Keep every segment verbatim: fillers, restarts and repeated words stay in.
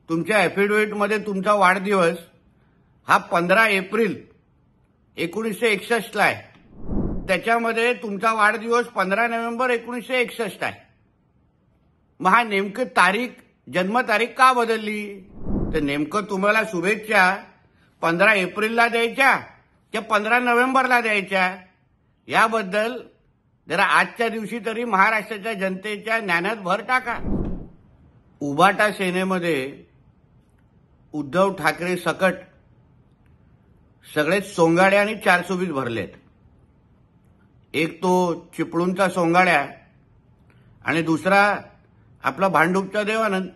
तुमच्या ॲफिडेव्हिटमध्ये तुमचा वाढदिवस हा पंधरा एप्रिल एकोणीसशे एकसष्टला आहे. त्याच्यामध्ये तुमचा वाढदिवस पंधरा नोव्हेंबर एकोणीसशे एकसष्ट आहे. मग हा नेमकं तारीख जन्मतारीख का बदलली? तर नेमकं तुम्हाला शुभेच्छा पंधरा एप्रिलला द्यायच्या की पंधरा नोव्हेंबरला द्यायच्या याबद्दल जरा आजच्या दिवशी तरी महाराष्ट्राच्या जनतेच्या ज्ञानात भर टाका. उभाटा सेनेमध्ये उद्धव ठाकरे सकट सगळेच सोंगाड्या आणि चारसुबीत भरलेत. एक तो चिपळूणचा सोंगाड्या आणि दुसरा आपला भांडूपचा देवानंद.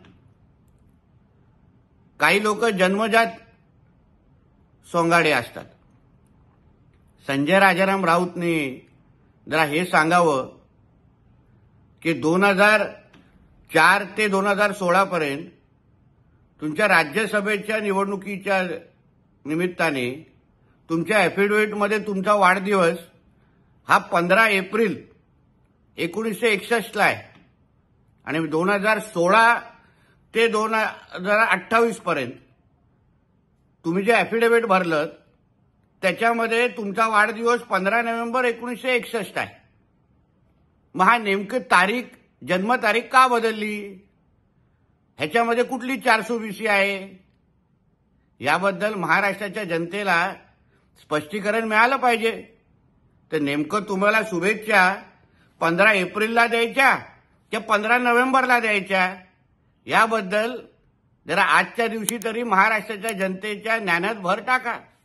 काही लोक जन्मजात सोंगाडे असतात. संजय राजाराम राऊतने जरा हे सांगावं की दोन हजार चार ते दोन हजार सोळा पर्यंत तुमच्या राज्यसभेच्या निवडणुकीच्या निमित्ताने तुमच्या ॲफिडेव्हिटमध्ये तुमचा वाढदिवस हा पंधरा एप्रिल एकोणीसशे एकसष्टला आहे आणि दोन हजार सोळा ते दोन हजार अठ्ठावीस पर्यंत तुम्ही जे ॲफिडेव्हिट भरलं त्याच्यामध्ये तुमचा वाढदिवस पंधरा नोव्हेंबर एकोणीसशे एकसष्ट आहे. मग हा नेमकं तारीख जन्मतारीख का बदलली? ह्याच्यामध्ये कुठली चारसोबीसी आहे? याबद्दल महाराष्ट्राच्या जनतेला स्पष्टीकरण मिळालं पाहिजे. तर नेमकं तुम्हाला शुभेच्छा पंधरा एप्रिलला द्यायच्या की पंधरा नोव्हेंबरला द्यायच्या याबद्दल जरा आजच्या दिवशी तरी महाराष्ट्राच्या जनतेच्या ज्ञानात भर टाका.